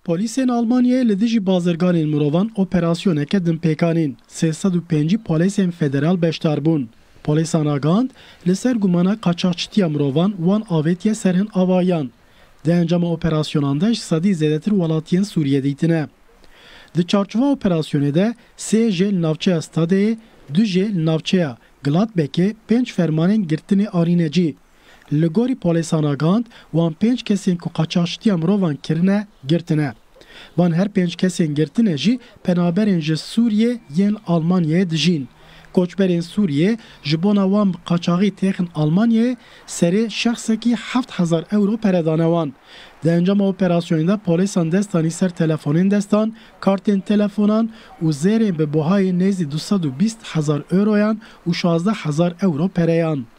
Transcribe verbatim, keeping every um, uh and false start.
Polîsên Almanyayê li dijî bazirganên mirovan operasyoneke din pêkanîn. sê sed û pêncî polîsên federal beşdar bûn. Polîsan agand li ser gumana qaçaxçîtiya mirovan wan avêtiye serhin avayan. Di encama operasyonanda ji sedî zêdetir welatiyên Sûriyê dîtine. Di çarçova operasyonê de sê jê li navçeya Stadeyê, du jê li navçeya Gladbeckê pênc fermanên girtinê arînecî. Li gorî polîsan agand wan pênc kesên ku qaçaxçîtiya mirovan kirine girtine. Van her pênc kesên girtine jî penaberên ji Sûriyê yên Almanyayê dijîn. Koçberên Sûriyê ji bona wan bi qaçaxî têxin Almanyayê serê şexsekî heft hezar euro peredane wan. Di encama operasyonê de polîsan destanî ser telefonên destan, kartên telefonan û zêrên bi buhayê nêzî du sed û bîst hezar euroyan û şazdeh hezar euro pereyan.